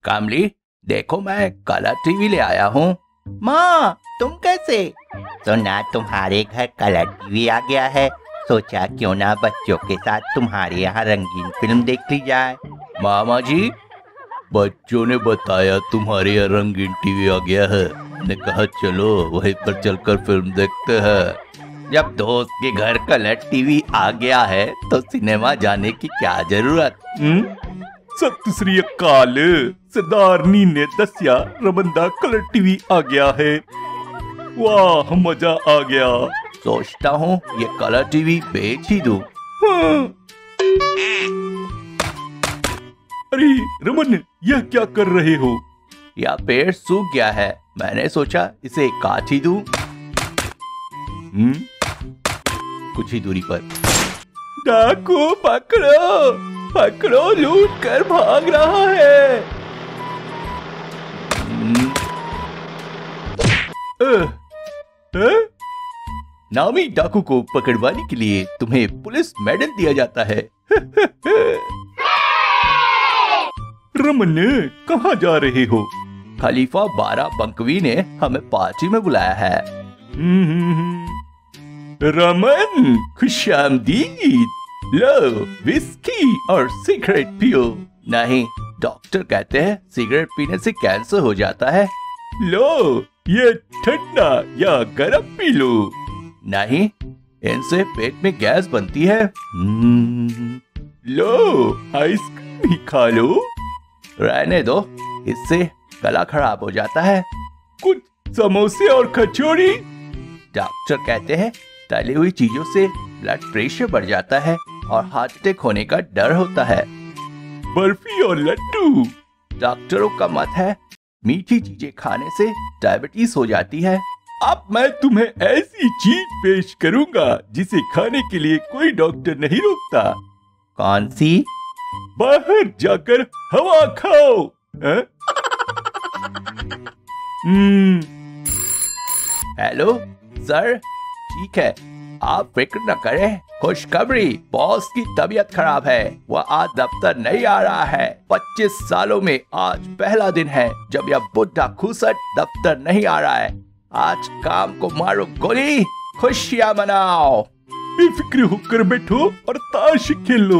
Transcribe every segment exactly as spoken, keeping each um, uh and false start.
कामली, देखो मैं colour TV ले आया हूँ। माँ, तुम कैसे? सुना तुम्हारे घर कलर टीवी आ गया है, सोचा क्यों ना बच्चों के साथ तुम्हारे यहाँ रंगीन फिल्म देख ली जाए। मामा जी, बच्चों ने बताया तुम्हारे यहाँ रंगीन टीवी आ गया है। मैंने कहा चलो वहीं पर चलकर फिल्म देखते हैं। जब दोस्त के घर कलर टीवी आ गया है तो सिनेमा जाने की क्या जरूरत। सत श्री अकाल, सरदारनी ने दसिया रमन दा कलर टीवी आ गया है। वाह, मजा आ गया। सोचता हूँ ये कलर टीवी बेच ही दूं। हाँ। अरे रमन, यह क्या कर रहे हो? यह पेड़ सूख गया है, मैंने सोचा इसे काट ही दूं। हम्म कुछ ही दूरी पर। डाकू पकड़ो, पकड़ो, लूट कर भाग रहा है। अ, अ? नामी डाकू को पकड़वाने के लिए तुम्हें पुलिस मेडल दिया जाता है। रमन, कहाँ जा रहे हो? खलीफा बारह बंकवी ने हमें पार्टी में बुलाया है। रमन, खुशामदीद। लो, विस्की और सिगरेट पियो। नहीं, डॉक्टर कहते हैं सिगरेट पीने से कैंसर हो जाता है। लो, ये ठंडा या गरम पी लो। नहीं, इनसे पेट में गैस बनती है। लो, आइसक्रीम भी खा लो। रहने दो, इससे गला खराब हो जाता है। कुछ समोसे और कचौड़ी। डॉक्टर कहते हैं तली हुई चीजों से ब्लड प्रेशर बढ़ जाता है और हार्ट अटैक होने का डर होता है। बर्फी और लड्डू। डॉक्टरों का मत है मीठी चीजें खाने से डायबिटीज हो जाती है। अब मैं तुम्हें ऐसी चीज पेश करूंगा जिसे खाने के लिए कोई डॉक्टर नहीं रोकता। कौन सी? बाहर जाकर हवा खाओ। हम्म हेलो सर, ठीक है, आप फिक्र न करें। खुशखबरी, बॉस की तबीयत खराब है, वह आज दफ्तर नहीं आ रहा है। पच्चीस सालों में आज पहला दिन है जब यह बुढ़ा खूसट दफ्तर नहीं आ रहा है। आज काम को मारो गोली, खुशियां मनाओ। बेफिक्र होकर बैठो और ताश खेलो।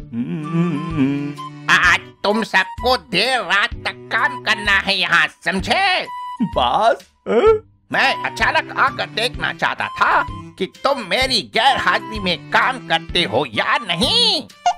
आज तुम सबको देर रात तक काम करना है यहाँ, समझे? बॉस, मैं अचानक आकर देखना चाहता था कि तुम मेरी गैर हाजिरी में काम करते हो या नहीं।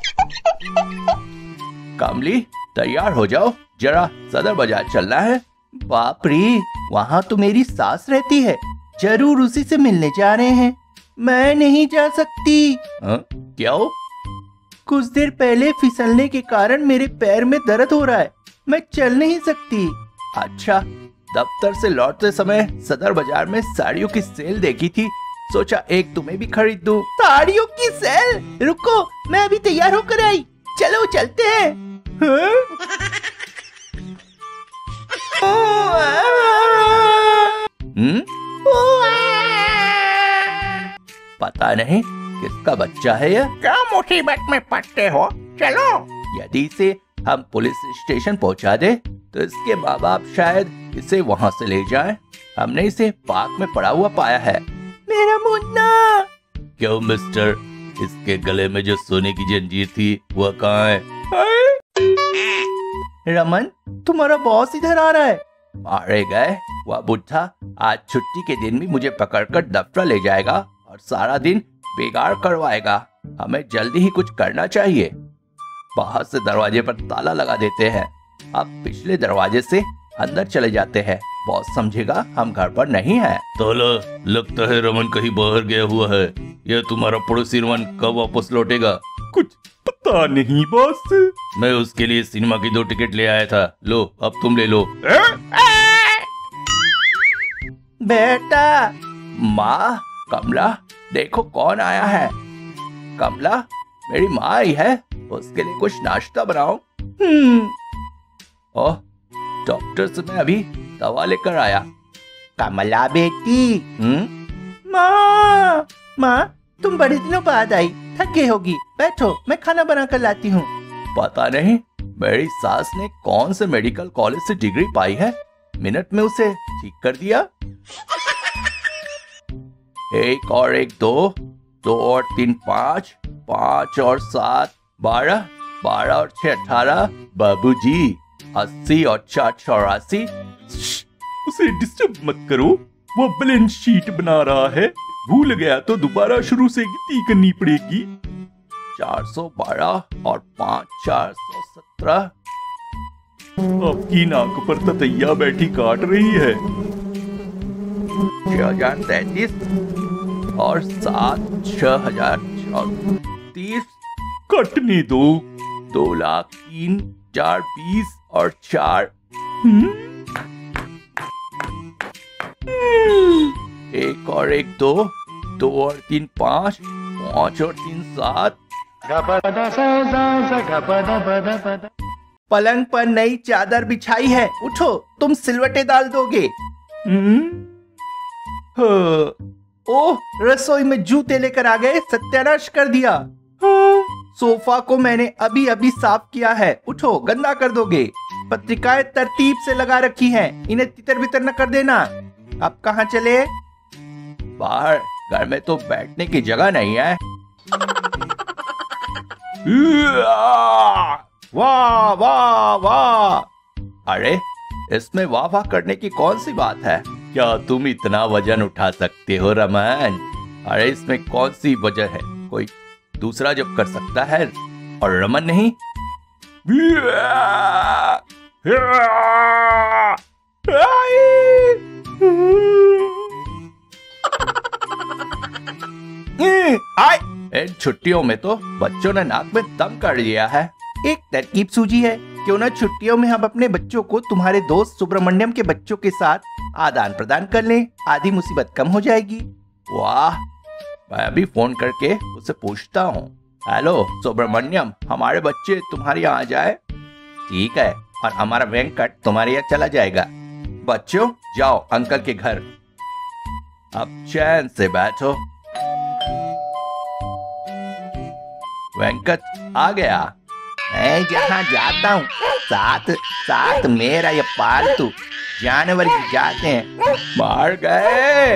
कमली, तैयार हो जाओ, जरा सदर बाजार चलना है। बाप रे, वहाँ तो मेरी सास रहती है, जरूर उसी से मिलने जा रहे हैं। मैं नहीं जा सकती। हाँ? क्यों? कुछ देर पहले फिसलने के कारण मेरे पैर में दर्द हो रहा है, मैं चल नहीं सकती। अच्छा, दफ्तर से लौटते समय सदर बाजार में साड़ियों की सेल देखी थी, सोचा एक तुम्हें भी खरीद दूं। साड़ियों की सेल? रुको, मैं अभी तैयार होकर आई, चलो चलते हैं। हम्म? पता नहीं किसका बच्चा है यह। क्या मुसीबत में पड़ते हो? चलो। यदि इसे हम पुलिस स्टेशन पहुंचा दे तो इसके माँ बाप शायद इसे वहाँ से ले जाएं। हमने इसे पार्क में पड़ा हुआ पाया है। मेरा मुन्ना। क्यों मिस्टर, इसके गले में जो सोने की जंजीर थी वह कहाँ है? रमन, तुम्हारा बॉस इधर आ रहा है। मारे गए, वह बुढ़ा आज छुट्टी के दिन भी मुझे पकड़कर दफ्तर ले जाएगा और सारा दिन बेगार करवाएगा। हमें जल्दी ही कुछ करना चाहिए। बाहर से दरवाजे पर ताला लगा देते हैं, अब पिछले दरवाजे से अंदर चले जाते हैं। बॉस समझेगा हम घर पर नहीं है। ताला लगता है रमन कहीं बाहर गया हुआ है। यह तुम्हारा पड़ोसी रमन कब वापस लौटेगा? कुछ पता नहीं बॉस। मैं उसके लिए सिनेमा की दो टिकट ले आया था, लो अब तुम ले लो। बेटा। माँ, कमला, देखो कौन आया है। कमला, मेरी माँ आई है, उसके लिए कुछ नाश्ता बनाओ। हम्म ओह, डॉक्टर से मैं अभी दवा लेकर आया। कमला बेटी। हम्म? माँ, माँ, तुम बड़े दिनों बाद आई, थक गई होगी, बैठो, मैं खाना बना कर लाती हूँ। पता नहीं मेरी सास ने कौन से मेडिकल कॉलेज से डिग्री पाई है, मिनट में उसे ठीक कर दिया। एक और एक दो, दो और तीन पाँच, पाँच और सात बारह, बारह और छह अठारह। बाबूजी, अस्सी और चार चौरासी। उसे डिस्टर्ब मत करो, वो बैलेंस शीट बना रहा है, भूल गया तो दोबारा शुरू से गिनती करनी पड़ेगी। चार सौ बारह और पाँच चार सौ सत्रह। आपकी नाक पर ततैया बैठी काट रही है। छह हजार तैतीस और सात छह हजार चौतीस। कटने दो। दो लाख तीन चार बीस और चार। हम्म? एक और एक दो, दो और तीन पाँच, पाँच और तीन सात। पलंग पर नई चादर बिछाई है, उठो, तुम सिलवटे डाल दोगे। हम्म? हाँ। ओह, रसोई में जूते लेकर आ गए, सत्यानाश कर दिया। हाँ। सोफा को मैंने अभी अभी साफ किया है, उठो, गंदा कर दोगे। पत्रिकाएं तरतीब से लगा रखी हैं, इन्हें तितर बितर न कर देना। अब कहाँ चले? बाहर, घर में तो बैठने की जगह नहीं है। वाह वाह वाह। अरे, इसमें वाह वाह करने की कौन सी बात है? क्या तुम इतना वजन उठा सकते हो रमन? अरे, इसमें कौन सी वजह है? कोई दूसरा जब कर सकता है और रमन नहीं। आए। इन छुट्टियों में तो बच्चों ने नाक में दम कर लिया है। एक तरकीब सूझी है, क्यों ना छुट्टियों में हम अपने बच्चों को तुम्हारे दोस्त सुब्रमण्यम के बच्चों के साथ आदान प्रदान कर लें, आधी मुसीबत कम हो जाएगी। वाह, मैं अभी फोन करके उससे पूछता हूँ। हेलो सुब्रमण्यम, हमारे बच्चे तुम्हारे यहाँ आ जाए? ठीक है, और हमारा वेंकट तुम्हारे यहाँ चला जाएगा। बच्चों, जाओ अंकल के घर, अब चैन से बैठो। वेंकट आ गया। मैं जहाँ जाता हूँ, साथ साथ मेरा ये पालतू जानवर भी जाते हैं। मार गए।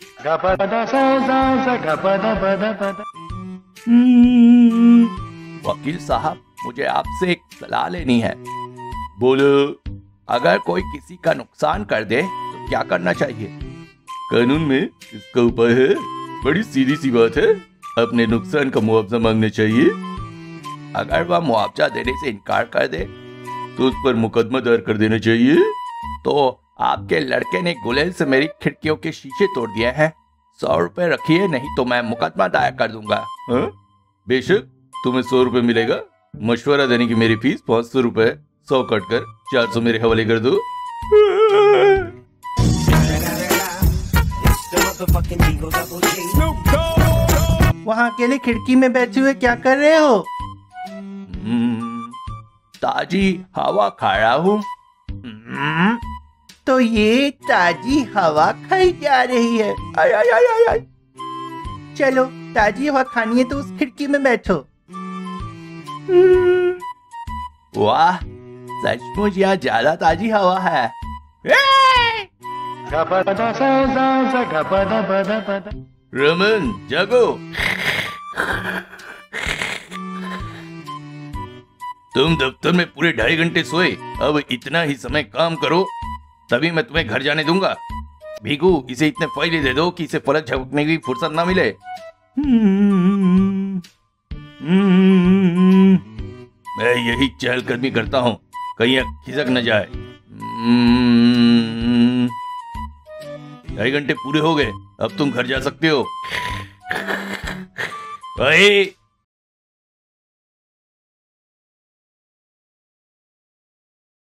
वकील साहब, मुझे आपसे एक सलाह लेनी है। बोलो। अगर कोई किसी का नुकसान कर दे तो क्या करना चाहिए? कानून में इसका उपाय है, बड़ी सीधी सी बात है, अपने नुकसान का मुआवजा मांगना चाहिए। अगर वह मुआवजा देने से इनकार कर दे तो उस पर मुकदमा दायर कर देना चाहिए। तो आपके लड़के ने गुलेल से मेरी खिड़कियों के शीशे तोड़ दिए हैं। सौ रुपए रखिए, नहीं तो मैं मुकदमा दायर कर दूंगा। हाँ? बेशक, तुम्हें सौ रुपए मिलेगा। मशवरा देने की मेरी फीस पाँच सौ रुपए, सौ कट कर चार सौ मेरे हवाले कर दो। वहाँ अकेले खिड़की में बैठे हुए क्या कर रहे हो? हम्म, ताजी हवा खा रहा हूँ। हम्म, तो ये ताजी हवा खाई जा रही है। आय आय आय आय आय। चलो, ताजी हवा खानी है तो उस खिड़की में बैठो। हम्म, वाह, सचमुच यहाँ ज्यादा ताजी हवा है। रमन, जागो। तुम दफ्तर में पूरे ढाई घंटे सोए, अब इतना ही समय काम करो, तभी मैं तुम्हें घर जाने दूंगा। भीगू, इसे इतने फाइलें दे दो कि इसे पलक झपकने की फुर्सत ना मिले। मैं यही चहलकदमी करता हूँ, कहीं खिसक न जाए। ढाई घंटे पूरे हो गए, अब तुम घर जा सकते हो। अरे